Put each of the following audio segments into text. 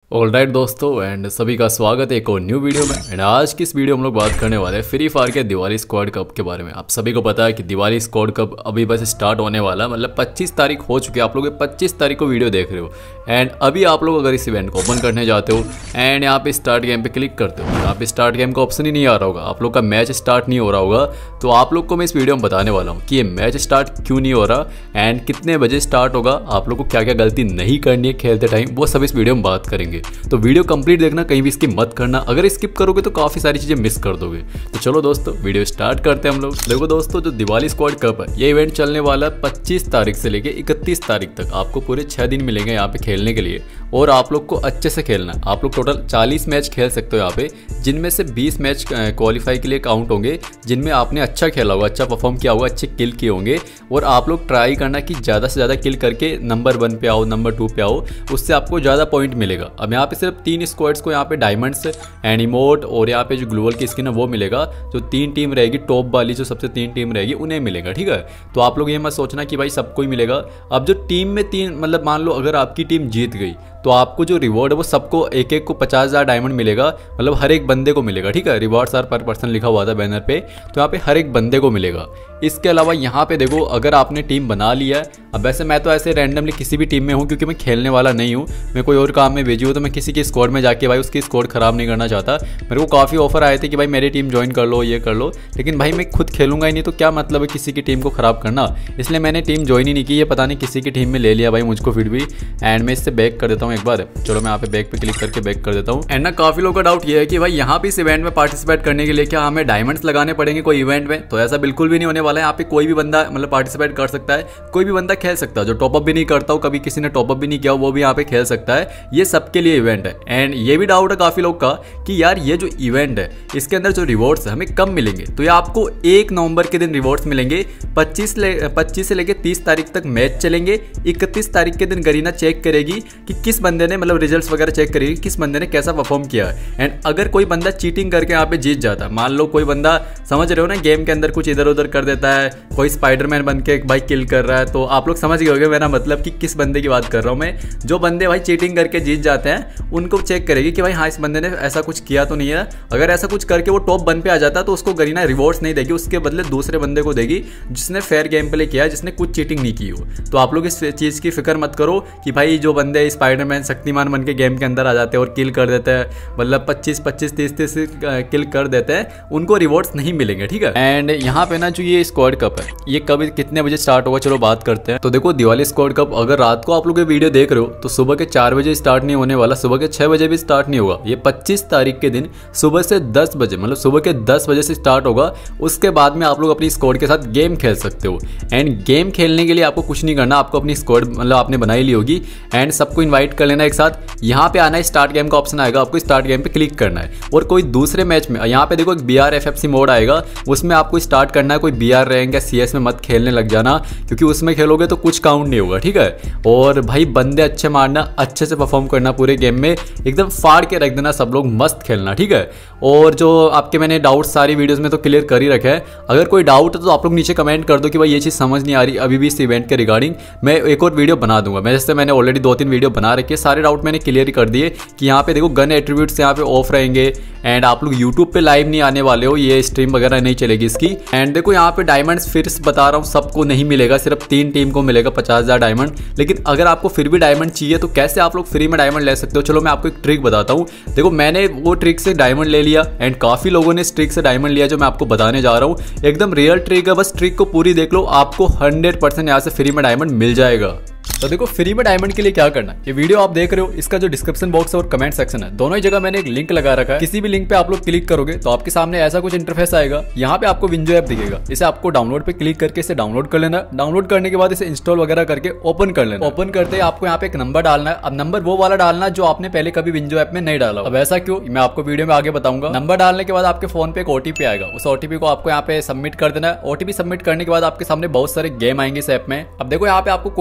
Alright दोस्तों and सभी का स्वागत है एक और न्यू वीडियो में। एंड आज की इस वीडियो हम लोग बात करने वाले हैं फ्री फायर के दिवाली स्क्वाड कप के बारे में। आप सभी को पता है कि दिवाली स्क्वाड कप अभी बस स्टार्ट होने वाला है, मतलब 25 तारीख हो चुकी है। आप लोग 25 तारीख को वीडियो देख रहे हो एंड अभी आप लोग अगर इस इवेंट को ओपन करने जाते हो एंड यहाँ पे स्टार्ट गेम पे क्लिक करते हो, यहाँ पे स्टार्ट गेम का ऑप्शन ही नहीं आ रहा होगा, आप लोग का मैच स्टार्ट नहीं हो रहा होगा। तो आप लोग को मैं इस वीडियो में बताने वाला हूँ कि ये मैच स्टार्ट क्यों नहीं हो रहा एंड कितने बजे स्टार्ट होगा, आप लोग को क्या क्या गलती नहीं करनी है खेलते टाइम, वो सब इस वीडियो में बात करेंगे। तो वीडियो कंप्लीट देखना, कहीं भी स्किप मत करना। अगर स्किप करोगे तो काफी सारी चीजें मिस कर दोगे। तो चलो दोस्तों वीडियो स्टार्ट करते हैं हम लोग। देखो दोस्तों, जो दिवाली स्क्वाड कप है ये इवेंट चलने वाला है 25 तारीख से लेके 31 तारीख तक। आपको पूरे 6 दिन मिलेंगे यहाँ पे खेलने के लिए और आप लोग को अच्छे से खेलना है। आप लोग टोटल 40 मैच खेल सकते हो यहाँ पे, जिनमें से 20 मैच क्वालिफाई के लिए काउंट होंगे, जिनमें आपने अच्छा खेला होगा, अच्छा परफॉर्म किया होगा, अच्छे किल किए होंगे। और आप लोग ट्राई करना कि ज़्यादा से ज़्यादा किल करके नंबर 1 पे आओ, नंबर 2 पे आओ, उससे आपको ज़्यादा पॉइंट मिलेगा। अब यहाँ पे सिर्फ 3 स्क्वाड्स को यहाँ पे डायमंड्स, एनिमोट और यहाँ पे जो ग्लोबल की स्किन है वो मिलेगा। जो 3 टीम रहेगी टॉप वाली, जो सबसे 3 टीम रहेगी उन्हें मिलेगा, ठीक है। तो आप लोग ये मत सोचना कि भाई सबको ही मिलेगा। अब जो टीम में 3 मतलब मान लो अगर आपकी टीम जीत गई तो आपको जो रिवॉर्ड है वो सबको एक एक को 50,000 डायमंड मिलेगा, मतलब हर एक बंदे को मिलेगा, ठीक है। रिवॉर्ड्स आर पर पर्सन लिखा हुआ था बैनर पे, तो यहाँ पे हर एक बंदे को मिलेगा। इसके अलावा यहाँ पे देखो, अगर आपने टीम बना लिया है, अब वैसे मैं तो ऐसे रैंडमली किसी भी टीम में हूँ क्योंकि मैं खेलने वाला नहीं हूँ, मैं कोई और काम में भेजी हूँ, तो मैं किसी की स्क्वाड में जाके भाई उसकी स्क्वाड खराब नहीं करना चाहता। मेरे को काफ़ी ऑफर आए थे कि भाई मेरी टीम ज्वाइन कर लो, ये कर लो, लेकिन भाई मैं खुद खेलूंगा ही नहीं, तो क्या मतलब है किसी की टीम को खराब करना। इसलिए मैंने टीम ज्वाइन ही नहीं की। ये पता नहीं किसी की टीम में ले लिया भाई मुझको फिर भी। एंड मैं इससे बैक कर देता हूँ एक बार। चलो मैं यहाँ पे बैक पे क्लिक करके बैक कर देता हूँ। एंड ना काफी लोगों का डाउट ये है कि भाई यहाँ पे इस इवेंट में पार्टिसिपेट करने के लिए क्या हमें डायमंड्स लगाने पड़ेंगे कोई इवेंट में? तो ऐसा बिल्कुल भी नहीं होने वाला है। यहाँ पे कोई भी बंदा मतलब पार्टिसिपेट कर सकता है, कोई भी बंदा खेल सकता है। जो टॉपअप भी नहीं करता हो, कभी किसी ने टॉपअप भी नहीं किया हो, वो भी यहाँ पे खेल सकता है। ये सबके लिए इवेंट है। एंड ये भी डाउट है काफी लोग का कि यार ये जो इवेंट है इसके अंदर जो रिवॉर्ड्स है हमें कब मिलेंगे? तो ये आपको 1 नवंबर के दिन रिवॉर्ड्स मिलेंगे। 25 से लेके 30 तारीख तक मैच चलेंगे। 31 तारीख के दिन गरीना चेक करेगी कि किस बंदे ने मतलब रिजल्ट्स वगैरह चेक करेगी किस बंदे ने कैसा परफॉर्म किया है। एंड अगर कोई बंदा चीटिंग करके यहाँ पे जीत जाता है, मान लो कोई बंदा, समझ रहे हो ना, गेम के अंदर कुछ इधर उधर कर देता है, कोई स्पाइडरमैन बन के भाई किल कर रहा है, तो आप लोग समझ गए होंगे मेरा मतलब कि किस बंदे की बात कर रहा हूँ मैं। जो बंदे भाई चीटिंग करके जीत जाते हैं उनको चेक करेगी कि भाई हाँ इस बंदे ने ऐसा कुछ किया तो नहीं है। अगर ऐसा कुछ करके वो टॉप 1 पे आ जाता है तो उसको गरीना रिवॉर्ड्स नहीं देगी, उसके बदले दूसरे बंदे को देगी जिसने फेयर गेम प्ले किया है, जिसने कुछ चीटिंग नहीं की हो। तो आप लोग इस चीज़ की फिक्र मत करो कि भाई जो बंदे स्पाइडरमैन शक्तिमान बन के गेम के अंदर आ जाते हैं और किल कर देते हैं, मतलब 25 30 किल कर देते हैं, उनको रिवॉर्ड्स नहीं मिलेंगे, ठीक है। एंड यहाँ पे ना जो ये स्क्वाड कप है ये कब कितने बजे स्टार्ट होगा, चलो बात करते हैं। तो देखो दिवाली स्क्वाड कप अगर रात को आप लोग ये वीडियो देख रहे हो तो सुबह के 4 बजे स्टार्ट नहीं होने वाला, सुबह के 6 बजे भी स्टार्ट नहीं होगा। ये 25 तारीख के दिन सुबह से 10 बजे, मतलब सुबह के 10 बजे से स्टार्ट होगा। उसके बाद में आप लोग अपनी स्क्वाड के साथ गेम खेल सकते हो। एंड गेम खेलने के लिए आपको कुछ नहीं करना, आपको अपनी स्क्वाड मतलब आपने बनाई ली होगी एंड सबको इन्वाइट कर लेना एक साथ। यहाँ पे आना है, स्टार्ट गेम का ऑप्शन आएगा, आपको स्टार्ट गेम पे क्लिक करना है। और कोई दूसरे मैच में यहाँ पे देखो एक BR FFC मोड आएगा, उसमें आपको स्टार्ट करना है। कोई BR रैंक या CS में मत खेलने लग जाना, क्योंकि उसमें खेलोगे तो कुछ काउंट नहीं होगा, ठीक है। और भाई बंदे अच्छे मारना, अच्छे से परफॉर्म करना, पूरे गेम में एकदम फाड़ के रख देना, सब लोग मस्त खेलना, ठीक है। और जो आपके मैंने डाउट सारी वीडियोस में तो क्लियर कर ही रखे हैं। अगर कोई डाउट है तो आप लोग नीचे कमेंट कर दो कि भाई ये चीज़ समझ नहीं आ रही अभी भी इस इवेंट के रिगार्डिंग, मैं एक और वीडियो बना दूंगा। मैं जैसे मैंने ऑलरेडी 2-3 वीडियो बना रखे, सारे डाउट मैंने क्लियर कर दिए कि यहाँ पे देखो गन एट्रीब्यूट्स यहाँ पे ऑफ रहेंगे। एंड आप लोग यूट्यूब पे लाइव नहीं आने वाले हो, ये स्ट्रीम वगैरह नहीं चलेगी इसकी। एंड देखो यहाँ पे डायमंड्स फिर बता रहा हूँ सबको नहीं मिलेगा, सिर्फ 3 टीम को मिलेगा 50,000 डायमंड। लेकिन अगर आपको फिर भी डायमंड चाहिए तो कैसे आप लोग फ्री में डायमंड ले सकते हो? चलो मैं आपको एक ट्रिक बताता हूँ। देखो मैंने वो ट्रिक से डायमंड ले लिया एंड काफी लोगों ने इस ट्रिक से डायमंड लिया, जो मैं आपको बताने जा रहा हूँ। एकदम रियल ट्रिक है, बस ट्रिक को पूरी देख लो, आपको 100% यहाँ से फ्री में डायमंड मिल जाएगा। तो देखो फ्री में डायमंड के लिए क्या करना है, ये वीडियो आप देख रहे हो, इसका जो डिस्क्रिप्शन बॉक्स है और कमेंट सेक्शन है, दोनों ही जगह मैंने एक लिंक लगा रखा है। किसी भी लिंक पे आप लोग क्लिक करोगे तो आपके सामने ऐसा कुछ इंटरफेस आएगा। यहाँ पे आपको विंजो ऐप दिखेगा, इसे आपको डाउनलोड पे क्लिक करके इसे डाउनलोड कर लेना। डाउनलोड करने के बाद इसे इंस्टॉल वगैरह करके ओपन कर लेना। ओपन करते ही आपको यहाँ पे एक नंबर डालना है। अब नंबर वो वाला डालना जो आपने पहले कभी विंजो ऐप में नहीं डाला। अब ऐसा क्यों, मैं आपको वीडियो में आगे बताऊंगा। नंबर डालने के बाद आपके फोन पे एक OTP आएगा, उस OTP को आपको यहाँ पे सबमिट कर देना है। OTP सबमिट करने के बाद आपके सामने बहुत सारे गेम आएंगे इस ऐप में। अब देखो यहाँ पे आपको कोई भी गेम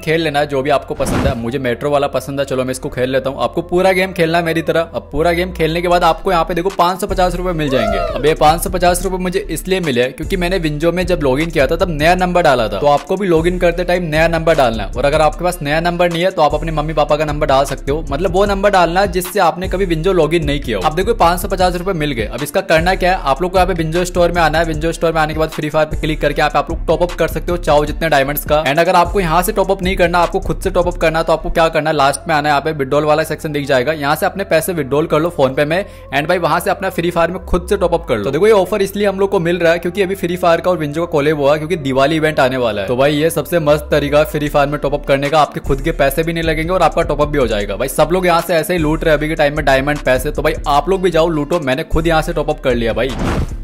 खेल लेना जो भी आपको पसंद है। मुझे मेट्रो वाला पसंद है, चलो मैं इसको खेल लेता हूँ। आपको पूरा गेम खेलना है मेरी तरह। अब पूरा गेम खेलने के बाद आपको यहाँ पे देखो 550 रुपए मिल जाएंगे। अब ये 550 रुपए मुझे इसलिए मिले क्योंकि मैंने विंजो में जब लॉगिन किया था तब नया नंबर डाला था। तो आपको भी लॉगिन करते टाइम नया नंबर डालना है, और अगर आपके पास नया नंबर नहीं है तो आप अपने मम्मी पापा का नंबर डाल सकते हो। मतलब वो नंबर डालना है जिससे आपने कभी विंजो लॉगिन नहीं किया हो। अब देखो 550 रुपए मिल गए। अब इसका करना क्या है, आप लोग को यहाँ पे विंजो स्टोर में आना है। विंजो स्टोर में आने के बाद फ्री फायर पे क्लिक करके आप लोग टॉपअप कर सकते हो चाहो जितने डायमंड्स का। एंड अगर आपको यहाँ से टॉपअप नहीं करना, आपको खुद से टॉपअप करना, तो आपको क्या करना है, लास्ट में आना है, यहाँ पे विड्रॉल वाला सेक्शन दिख जाएगा, यहाँ से अपने पैसे विड्रॉल कर लो फोन पे में। एंड भाई वहां से अपना फ्री फायर में खुद से टॉपअप कर लो। तो देखो ये ऑफर इसलिए हम लोग को मिल रहा है क्योंकि अभी फ्री फायर का और विंजो का कोलैब हुआ क्योंकि दिवाली इवेंट आने वाला है। तो भाई ये सबसे मस्त तरीका फ्री फायर में टॉपअप करने का, आपके खुद के पैसे भी नहीं लगेंगे और आपका टॉपअप भी हो जाएगा। भाई सब लोग यहाँ से ऐसे ही लूट रहे अभी के टाइम में डायमंड पैसे, तो भाई आप लोग भी जाओ लूटो। मैंने खुद यहाँ से टॉपअप कर लिया भाई।